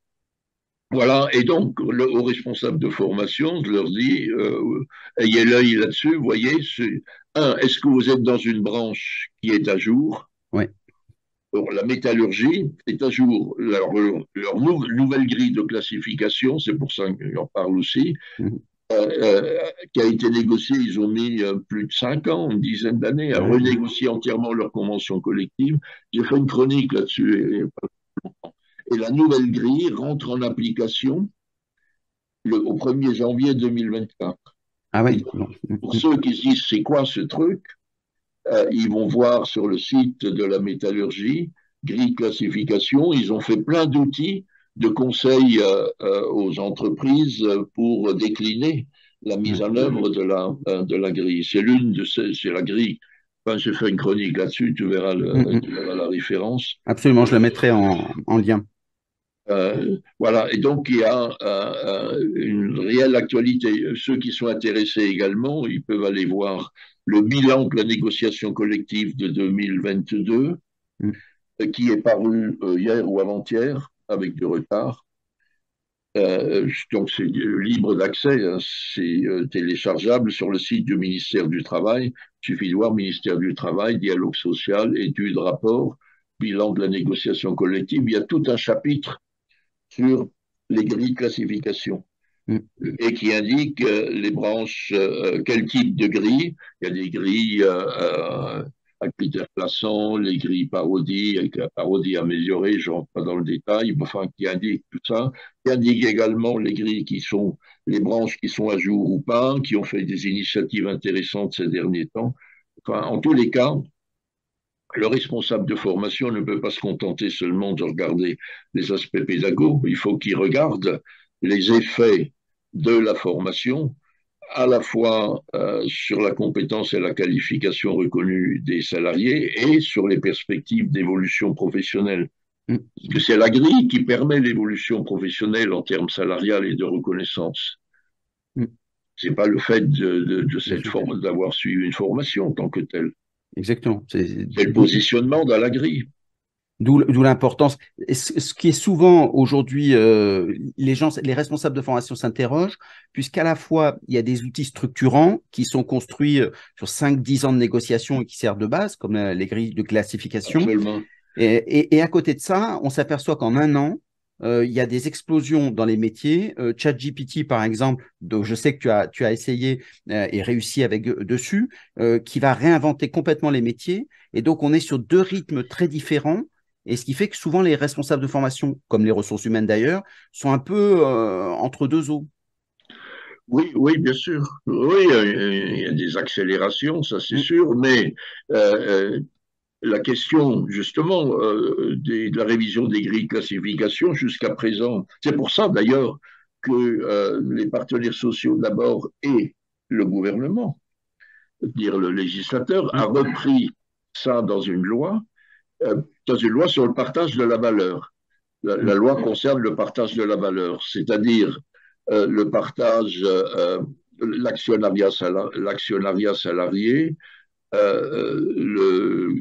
Voilà, et donc le, aux responsables de formation, je leur dis, euh, ayez l'œil là-dessus, voyez, c'est- un, est-ce que vous êtes dans une branche qui est à jour? Ouais. Alors, la métallurgie est à jour. Leur, leur nou- nouvelle grille de classification, c'est pour ça que j'en parle aussi, Mm. euh, euh, qui a été négociée, ils ont mis euh, plus de cinq ans, une dizaine d'années, à Ouais, ouais. renégocier entièrement leur convention collective. J'ai fait une chronique là-dessus. Et, et la nouvelle grille rentre en application le, au premier janvier deux mille vingt-quatre. Ah Et ouais. donc, Bon. Mm, pour mm. ceux qui se disent c'est quoi ce truc, euh, ils vont voir sur le site de la métallurgie, grille classification, ils ont fait plein d'outils de conseils euh, euh, aux entreprises pour décliner la mise Ouais. en œuvre de la, euh, de la grille. C'est l'une de ces, c'est la grille. Enfin, j'ai fait une chronique là-dessus, tu verras, Mm, le, tu mm. verras la référence. Absolument, je le mettrai en, en lien. Euh, voilà, et donc il y a euh, une réelle actualité. Ceux qui sont intéressés également, ils peuvent aller voir le bilan de la négociation collective de deux mille vingt-deux, Mm. euh, qui est paru euh, hier ou avant-hier, avec du retard. Euh, donc c'est libre d'accès, hein, c'est euh, téléchargeable sur le site du ministère du Travail. Il suffit de voir ministère du Travail, dialogue social, études, rapport, bilan de la négociation collective. Il y a tout un chapitre sur les grilles de classification Mm. et qui indique euh, les branches, euh, quel type de grille. Il y a des grilles euh, à critères plaçants, les grilles parodie, avec la parodie améliorée, je ne rentre pas dans le détail, mais enfin, qui indique tout ça. Qui indique également les grilles qui sont, les branches qui sont à jour ou pas, qui ont fait des initiatives intéressantes ces derniers temps. Enfin, en tous les cas, le responsable de formation ne peut pas se contenter seulement de regarder les aspects pédagogiques, il faut qu'il regarde les effets de la formation, à la fois euh, sur la compétence et la qualification reconnue des salariés et sur les perspectives d'évolution professionnelle. Mm. Parce que c'est la grille qui permet l'évolution professionnelle en termes salarial et de reconnaissance. Mm. C'est pas le fait de, de, de Bien cette sûr. forme d'avoir suivi une formation en tant que telle. Exactement. C'est C'est le d'où positionnement dans la grille. d'où d'où l'importance. Et Ce ce qui est souvent aujourd'hui, euh, les gens, les responsables de formation s'interrogent, puisqu'à la fois, il y a des outils structurants qui sont construits euh, sur cinq dix ans de négociation et qui servent de base, comme euh, les grilles de classification. Absolument. Et, et- et à côté de ça, on s'aperçoit qu'en un an, euh, il y a des explosions dans les métiers. Euh, ChatGPT, par exemple, dont je sais que tu as, tu as essayé euh, et réussi avec euh, dessus, euh, qui va réinventer complètement les métiers. Et donc, on est sur deux rythmes très différents. Et ce qui fait que souvent, les responsables de formation, comme les ressources humaines d'ailleurs, sont un peu euh, entre deux eaux. Oui, oui, bien sûr. Oui, euh, il y a des accélérations, ça c'est Mm, sûr, mais euh, euh, la question justement euh, des- de la révision des grilles de classification jusqu'à présent, c'est pour ça d'ailleurs que euh, les partenaires sociaux d'abord et le gouvernement, dire le législateur, a mm, repris ça dans une loi, euh, dans une loi sur le partage de la valeur. La, la mm, loi concerne le partage de la valeur, c'est-à-dire euh, le partage, euh, l'actionnariat sala- l'actionnariat salarié, euh, le-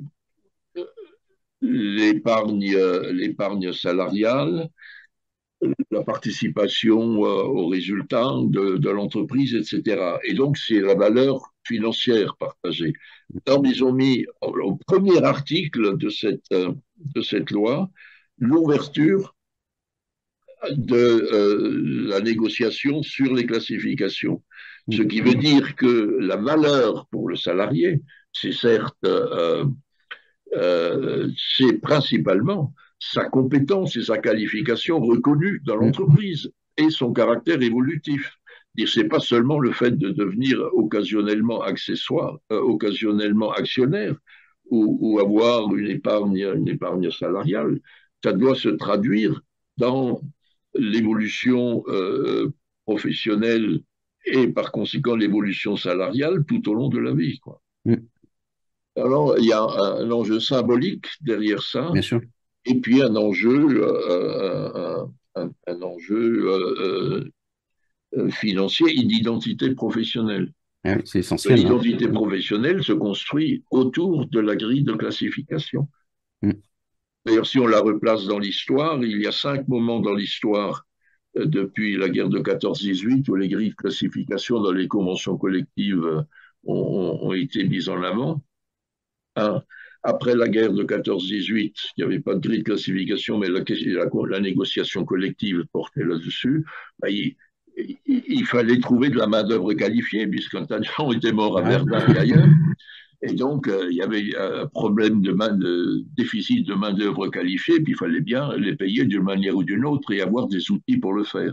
l'épargne, euh, l'épargne salariale, la participation euh, aux résultats de, de l'entreprise, et cetera. Et donc, c'est la valeur financière partagée. Alors, ils ont mis au, au premier article de cette, euh, de cette loi l'ouverture de euh, la négociation sur les classifications. Ce mm, qui veut dire que la valeur pour le salarié, c'est certes, euh, euh, c'est principalement sa compétence et sa qualification reconnue dans mm, l'entreprise et son caractère évolutif. C'est pas seulement le fait de devenir occasionnellement accessoire, euh, occasionnellement actionnaire ou, ou avoir une épargne, une épargne salariale. Ça doit se traduire dans l'évolution euh, professionnelle et par conséquent l'évolution salariale tout au long de la vie, quoi. mm. Alors, il y a un, un enjeu symbolique derrière ça, Bien sûr. et puis un enjeu, euh, un, un, un enjeu euh, euh, financier et d'identité professionnelle. Ah oui, c'est essentiel. Hein. L'identité professionnelle se construit autour de la grille de classification. Mm. D'ailleurs, si on la replace dans l'histoire, il y a cinq moments dans l'histoire euh, depuis la guerre de quatorze dix-huit où les grilles de classification dans les conventions collectives euh, ont, ont été mises en avant. Un, après la guerre de quatorze dix-huit, il n'y avait pas de grille de classification, mais la, la, la négociation collective portait là-dessus. Ben, il, il, il, fallait trouver de la main-d'œuvre qualifiée, puisqu'un tas de gens étaient morts à Ouais. Verdun et ailleurs. Et donc, euh, il y avait un problème de, main, de déficit de main-d'œuvre qualifiée, puis il fallait bien les payer d'une manière ou d'une autre et avoir des outils pour le faire.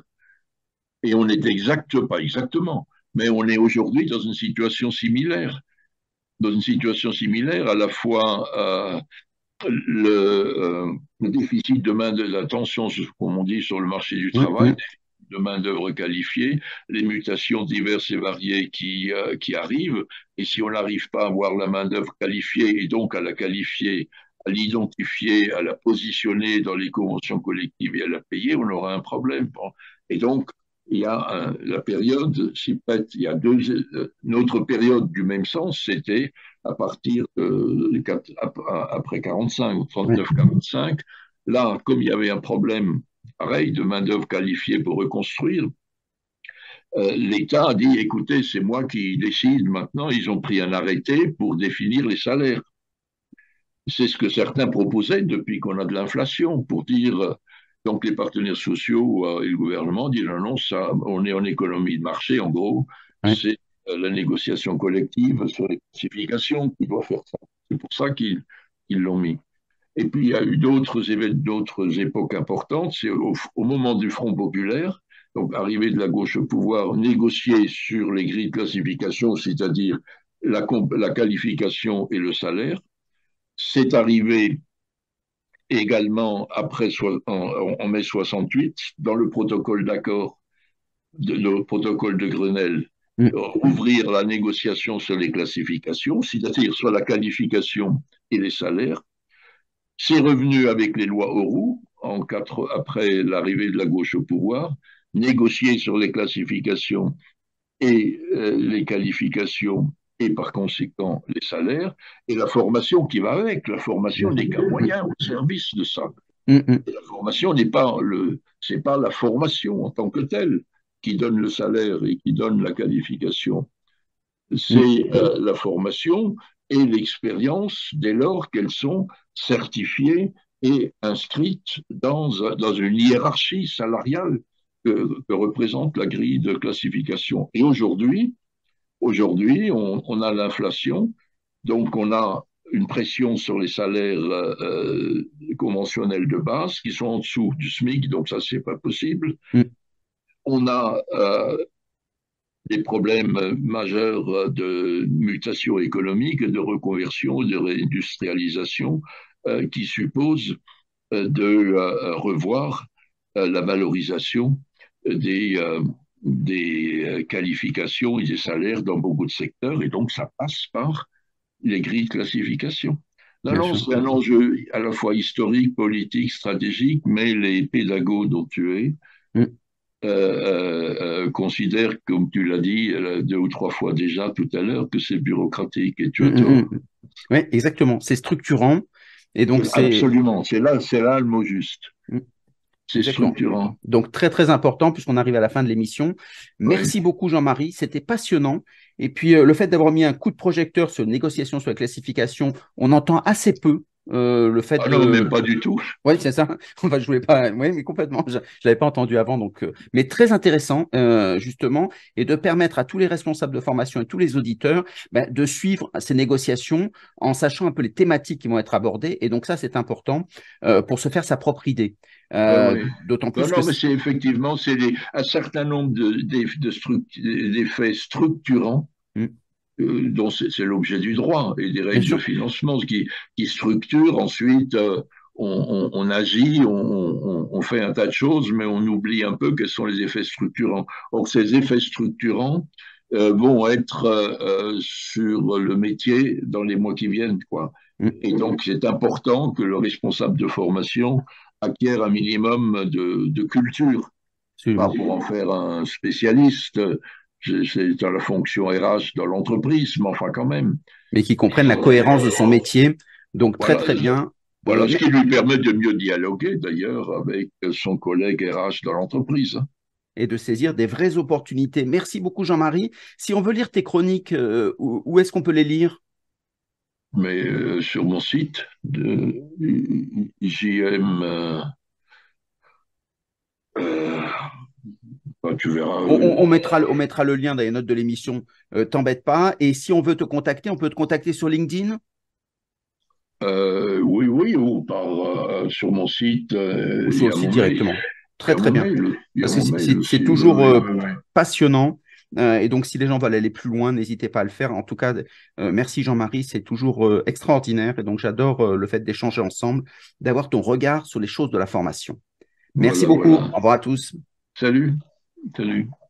Et on est exact, pas exactement, mais on est aujourd'hui dans une situation similaire. Dans une situation similaire, à la fois euh, le, euh, le déficit de main de la tension, comme on dit, sur le marché du Mm, travail, mm. de main-d'œuvre qualifiée, les mutations diverses et variées qui, euh, qui arrivent. Et si on n'arrive pas à avoir la main-d'œuvre qualifiée et donc à la qualifier, à l'identifier, à la positionner dans les conventions collectives et à la payer, on aura un problème. Bon. Et donc, il y a un, la période, si peut-être, il y a deux, une autre période du même sens, c'était à partir de, après quarante-cinq, trente-neuf quarante-cinq. Là, comme il y avait un problème pareil de main-d'œuvre qualifiée pour reconstruire, euh, l'État a dit, écoutez, c'est moi qui décide maintenant, ils ont pris un arrêté pour définir les salaires. C'est ce que certains proposaient depuis qu'on a de l'inflation, pour dire, donc les partenaires sociaux euh, et le gouvernement disent, non, non, ça, on est en économie de marché, en gros, Ouais. c'est euh, la négociation collective sur les classifications qui doit faire ça. C'est pour ça qu'ils qu'ils l'ont mis. Et puis, il y a eu d'autres d'autres époques importantes. C'est au, au, moment du Front populaire, donc arrivée de la gauche au pouvoir, négocier sur les grilles de classification, c'est-à-dire la, la qualification et le salaire. C'est arrivé également après en, en mai soixante-huit, dans le protocole d'accord, le protocole de Grenelle, Mm. ouvrir la négociation sur les classifications, c'est-à-dire sur la qualification et les salaires. C'est revenu avec les lois Auroux, en quatre, après l'arrivée de la gauche au pouvoir, négocier sur les classifications et euh, les qualifications et par conséquent les salaires, et la formation qui va avec. La formation n'est qu'un moyen au service de ça. Mm, mm. Et la formation n'est pas le, c'est pas la formation en tant que telle qui donne le salaire et qui donne la qualification. Mm. C'est euh, la formation et l'expérience dès lors qu'elles sont certifiées et inscrites dans, dans une hiérarchie salariale que, que représente la grille de classification. Et aujourd'hui, aujourd'hui, on, on a l'inflation, donc on a une pression sur les salaires euh, conventionnels de base qui sont en dessous du SMIC, donc ça, c'est pas possible. Mm. On a euh, des problèmes majeurs de mutation économique, de reconversion, de réindustrialisation, euh, qui supposent euh, de euh, revoir euh, la valorisation des, euh, des qualifications et des salaires dans beaucoup de secteurs, et donc ça passe par les grilles de classification. Non, Bien non, sûr. c'est un enjeu à la fois historique, politique, stratégique, mais les pédagogues dont tu es Mm. euh, euh, considère, comme tu l'as dit euh, deux ou trois fois déjà tout à l'heure, que c'est bureaucratique et tu Mm, as mm, tort. mm. Oui, exactement. C'est structurant. Et donc, c'est. Absolument, c'est là, c'est là le mot juste. Mm. C'est Exactement. structurant. Donc, très, très important, puisqu'on arrive à la fin de l'émission. Oui. Merci beaucoup, Jean-Marie. C'était passionnant. Et puis, euh, le fait d'avoir mis un coup de projecteur sur une négociation sur la classification, on entend assez peu euh, le fait Ah non, même de. pas du tout. Oui, c'est ça. Enfin, je voulais pas. Oui, mais complètement. Je, je l'avais pas entendu avant, donc. euh, Mais très intéressant, euh, justement, et de permettre à tous les responsables de formation et tous les auditeurs ben, de suivre ces négociations en sachant un peu les thématiques qui vont être abordées. Et donc ça, c'est important euh, pour se faire sa propre idée. Oui, Euh, oui. d'autant Non, plus que. non, mais c'est effectivement, c'est des- un certain nombre de, de, de struct- d'effets structurants Hmm, euh, dont c'est c'est l'objet du droit et des bien règles de sûr. financement, ce qui, qui structure. Ensuite, euh, on, on, on agit, on, on, on fait un tas de choses, mais on oublie un peu quels sont les effets structurants. Or, ces effets structurants euh, vont être euh, euh, sur le métier dans les mois qui viennent, quoi. Hmm, Et donc, c'est important que le responsable de formation acquiert un minimum de, de culture, pas absolument. pour en faire un spécialiste, c'est à la fonction R H dans l'entreprise, mais enfin quand même. Mais qui comprennent la cohérence de son métier. Donc, très, Voilà, très bien. voilà Euh, ce mais- qui lui permet de mieux dialoguer d'ailleurs avec son collègue R H dans l'entreprise. et de saisir des vraies opportunités. Merci beaucoup, Jean-Marie. Si on veut lire tes chroniques, euh, où, où est-ce qu'on peut les lire? Mais euh, sur mon site de J M, euh, euh, bah, tu verras. On, euh, on- on mettra, le- on mettra le lien dans les notes de l'émission. Euh, t'embête pas. Et si on veut te contacter, on peut te contacter sur LinkedIn euh, oui, oui, ou par, euh, sur mon site, euh, ou il sur y le a site mon mail. directement. Il y Très, a très mon bien. mail, il y a Parce que mon c'est mail c'est- c'est aussi. Oui, toujours oui, euh, oui, oui. passionnant. Euh, et donc, si les gens veulent aller plus loin, n'hésitez pas à le faire. En tout cas, euh, merci Jean-Marie, c'est toujours euh, extraordinaire. Et donc, j'adore euh, le fait d'échanger ensemble, d'avoir ton regard sur les choses de la formation. Merci Voilà, beaucoup. voilà. Au revoir à tous. Salut, salut.